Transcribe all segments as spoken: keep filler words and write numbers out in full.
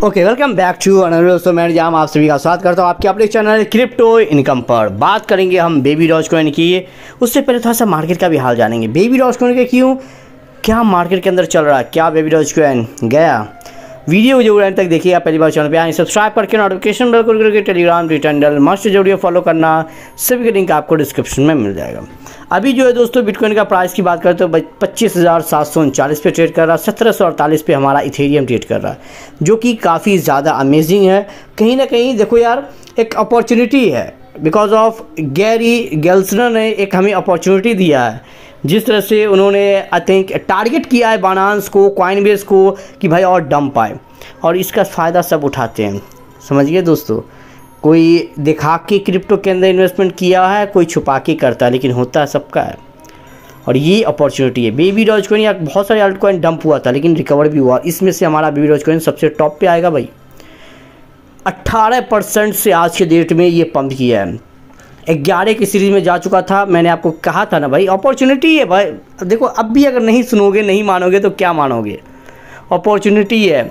Okay welcome back to another दोस्तों, मैं जाम आप सभी का स्वागत करता हूँ आपके अपने चैनल क्रिप्टो इनकम पर। बात करेंगे हम बेबी डॉजकॉइन की। उससे पहले थोड़ा सा मार्केट का भी हाल जानेंगे। बेबी डॉजकॉइन के क्यों क्या मार्केट के अंदर चल रहा है, क्या बेबी डॉजकॉइन गया। वीडियो को जरूर एंड तक देखिए। आप पहली बार चैनल पे आए सब्सक्राइब करके नोटिफिकेशन बेल करके टेलीग्राम ट्विटर मस्ट जरूर फॉलो करना। सभी का लिंक आपको डिस्क्रिप्शन में मिल जाएगा। अभी जो है दोस्तों बिटकॉइन का प्राइस की बात करते हो पच्चीस हज़ार सात सौ उनचालीस पे ट्रेड कर रहा है, सत्रह सौ अड़तालीस पे हमारा इथेरियम ट्रेड कर रहा है, जो कि काफ़ी ज़्यादा अमेजिंग है। कहीं ना कहीं देखो यार, एक अपॉर्चुनिटी है। बिकॉज ऑफ गैरी गेल्सनर ने एक हमें अपॉर्चुनिटी दिया है, जिस तरह से उन्होंने आई थिंक टारगेट किया है बाइनेंस को, कॉइनबेस को, कि भाई और डंप आए, और इसका फ़ायदा सब उठाते हैं। समझिए दोस्तों, कोई दिखा के क्रिप्टो के अंदर इन्वेस्टमेंट किया है, कोई छुपा के करता है, लेकिन होता है सबका है। और ये अपॉर्चुनिटी है। बेबी डॉजकॉइन या बहुत सारे अल्ट कॉइन डंप हुआ था लेकिन रिकवर भी हुआ। इसमें से हमारा बेबी डॉजकॉइन सबसे टॉप पे आएगा भाई। अट्ठारह परसेंट से आज के डेट में ये पंप किया है। ग्यारह की सीरीज़ में जा चुका था। मैंने आपको कहा था ना भाई, अपॉर्चुनिटी है भाई। देखो अब भी अगर नहीं सुनोगे, नहीं मानोगे तो क्या मानोगे। अपॉर्चुनिटी है।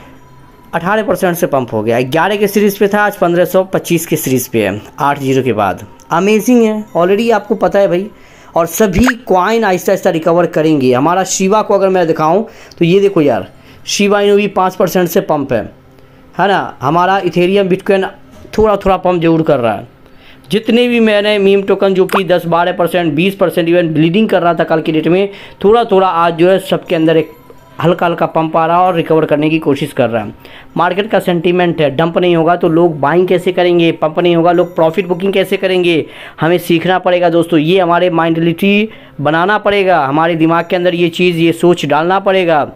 अठारह परसेंट से पंप हो गया। ग्यारह के सीरीज़ पे था, आज पंद्रह सौ पच्चीस के सीरीज़ पे है, आठ जीरो के बाद। अमेजिंग है, ऑलरेडी आपको पता है भाई। और सभी कॉइन आहिस्ता आहिस्ता रिकवर करेंगे। हमारा शिवा को अगर मैं दिखाऊं तो ये देखो यार, शिवा इनो भी पाँच परसेंट से पंप है है ना। हमारा इथेरियम बिटकॉइन थोड़ा थोड़ा पंप जरूर कर रहा है। जितने भी मैंने मीम टोकन जो कि दस बारह परसेंट बीस परसेंट इवन ब्लीडिंग कर रहा था कल की डेट में, थोड़ा थोड़ा आज जो है सबके अंदर एक हल्का हल्का पंप आ रहा है और रिकवर करने की कोशिश कर रहा है। मार्केट का सेंटीमेंट है, डंप नहीं होगा तो लोग बाइंग कैसे करेंगे, पंप नहीं होगा लोग प्रॉफिट बुकिंग कैसे करेंगे। हमें सीखना पड़ेगा दोस्तों, ये हमारे माइंडलिटी बनाना पड़ेगा, हमारे दिमाग के अंदर ये चीज़ ये सोच डालना पड़ेगा।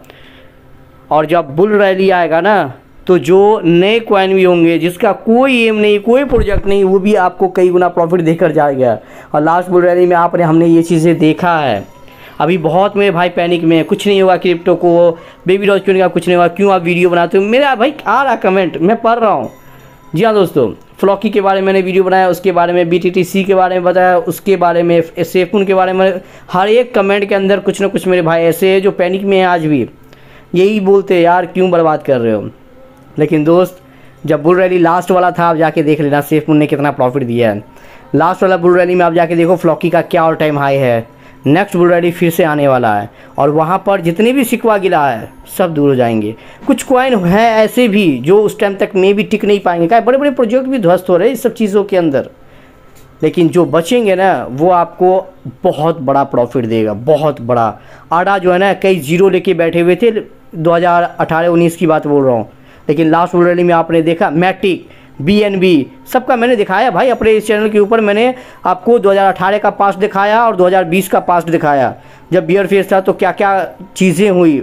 और जब बुल रैली आएगा ना, तो जो नए कॉइन भी होंगे जिसका कोई एम नहीं, कोई प्रोजेक्ट नहीं, वो भी आपको कई गुना प्रॉफिट देकर जाएगा। और लास्ट बुल रैली में आपने हमने ये चीज़ें देखा है। अभी बहुत मेरे भाई पैनिक में, कुछ नहीं होगा क्रिप्टो को, बेबी डॉजकॉइन का कुछ नहीं होगा, क्यों आप वीडियो बनाते हो। मेरा भाई आ रहा कमेंट, मैं पढ़ रहा हूँ। जी हाँ दोस्तों, फ्लॉकी के बारे में मैंने वीडियो बनाया, उसके बारे में बी टी टी सी के बारे में बताया, उसके बारे में सेफून के बारे में। हर एक कमेंट के अंदर कुछ ना कुछ मेरे भाई ऐसे हैं जो पैनिक में हैं आज भी, यही बोलते हैं यार क्यों बर्बाद कर रहे हो। लेकिन दोस्त, जब बुल रैली लास्ट वाला था, आप जाके देख लेना सेफून ने कितना प्रॉफिट दिया है। लास्ट वाला बुल रैली में आप जाके देखो फ्लॉकी का क्या ऑल टाइम हाई है। नेक्स्ट बुल रैली फिर से आने वाला है, और वहाँ पर जितने भी सिकवा गिला है सब दूर हो जाएंगे। कुछ कॉइन हैं ऐसे भी जो उस टाइम तक में भी टिक नहीं पाएंगे, क्या बड़े बड़े प्रोजेक्ट भी ध्वस्त हो रहे हैं इस सब चीज़ों के अंदर। लेकिन जो बचेंगे ना, वो आपको बहुत बड़ा प्रॉफिट देगा, बहुत बड़ा। आडा जो है ना, कई जीरो लेके बैठे हुए थे, दो हज़ार अठारह उन्नीस की बात बोल रहा हूँ। लेकिन लास्ट बुल रैली में आपने देखा मैटिक, बी एन बी, सबका मैंने दिखाया भाई अपने इस चैनल के ऊपर। मैंने आपको दो हज़ार अठारह का पास्ट दिखाया और दो हज़ार बीस का पास्ट दिखाया, जब बियर फेस था तो क्या क्या चीज़ें हुई।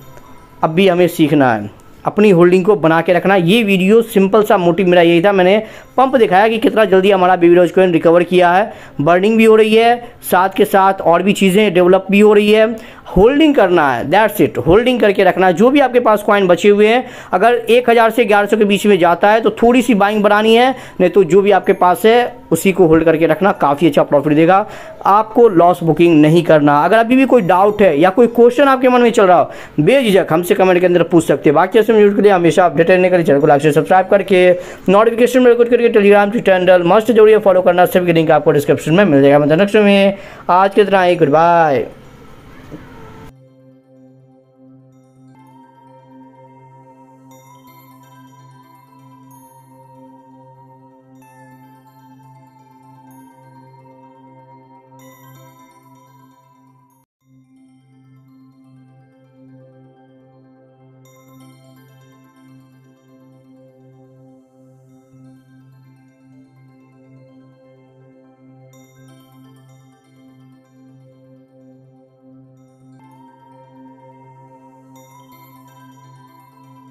अब भी हमें सीखना है, अपनी होल्डिंग को बना के रखना। ये वीडियो सिंपल सा मोटिव मेरा यही था। मैंने पंप दिखाया कि कितना जल्दी हमारा बेबी डॉजकॉइन रिकवर किया है। बर्निंग भी हो रही है, साथ के साथ और भी चीज़ें डेवलप भी हो रही है। होल्डिंग करना है, दैट्स इट। होल्डिंग करके रखना है। जो भी आपके पास कॉइन बचे हुए हैं, अगर एक हज़ार से ग्यारह सौ के बीच में जाता है तो थोड़ी सी बाइंग बनानी है, नहीं तो जो भी आपके पास है उसी को होल्ड करके रखना, काफ़ी अच्छा प्रॉफिट देगा। आपको लॉस बुकिंग नहीं करना। अगर अभी भी कोई डाउट है या कोई क्वेश्चन आपके मन में चल रहा हो, बेझिझक हमसे कमेंट के अंदर पूछ सकते हैं। बाकी ऐसे वीडियो के लिए हमेशा अपडेट रहने के लिए चैनल को लाइक से सब्सक्राइब करके नोटिफिकेशन में रिकॉर्ड करके टेलीग्राम ट्विटर मस्ट जरूर फॉलो करना। सभी लिंक आपको डिस्क्रिप्शन में मिल जाएगा। मतलब नेक्स्ट में आज की तरह ही गुड बाय।